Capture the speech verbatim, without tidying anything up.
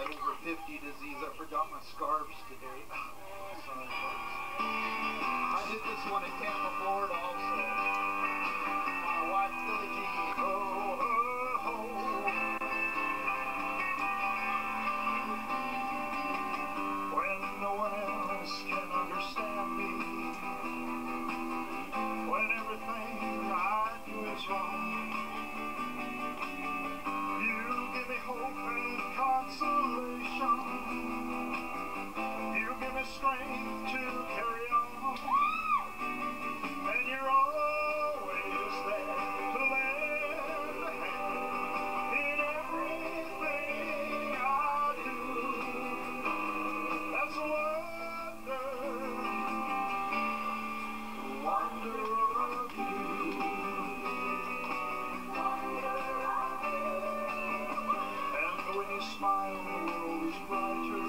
that over fifty disease. I forgot my scarves today. Sorry, folks. I did this one in Tampa, Florida also. My wife, Billie Jean. Oh, oh, oh. When no one else can understand me, when everything I do is wrong, you give me hope and consolation. You give me strength to carry on, and you're always there to lend a hand in everything I do. That's a wonder, the wonder of you. And when you smile, the world is brighter.